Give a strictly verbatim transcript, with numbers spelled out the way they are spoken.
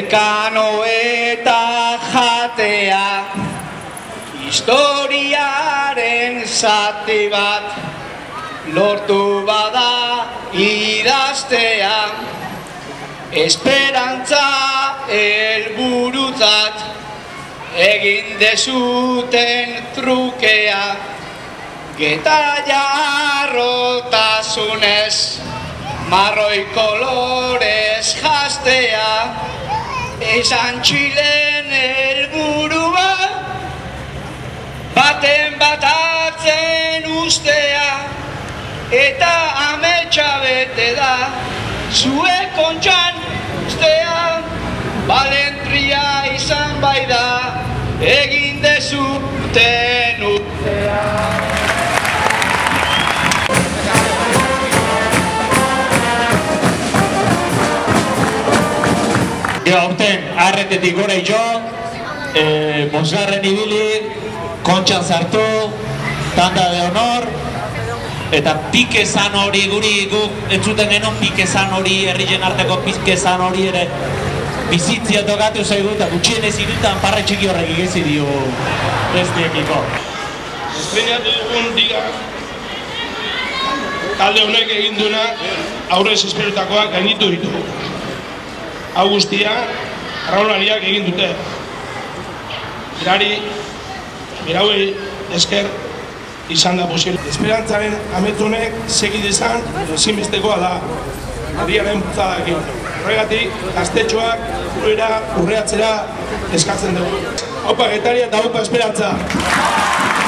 Elkano eta jatea, historiaren zati bat, lortu bada idaztea, esperantza helburutzat, egin dezuten trukea, geta jarrotasunez, marroi kolorez jastea, esan Txilen helburua, baten batatzen ustea, eta ametsa bete da, zuek kontxan ustea, balentria izan bai da, egin dezuten ustea. Aurten, arretetik gora jo, bosgarren ibili, kontxan zartu, tanda de honor, eta pikezan hori guri guk entzuten genuen pikezan hori, herrien arteko pikezan hori ere bizitzia tokatu zaigu, eta gutxienez irutan parre txiki horrek igezi dio bestiekiko. Estrenatu dugun diga, talde honek egin duena aurrez esperotakoak gainitu ditugu. Hau guztia, arraunlariak egin dute. Mirari, mirauei esker izan da posible. Esperantzaren ametzunek segidezan ezinbestekoa da. Herriaren bultzadakin. Horregatik, gaztetxoak urrera, urreatzera eskatzen dugu. Haupa Getaria eta haupa Esperantza!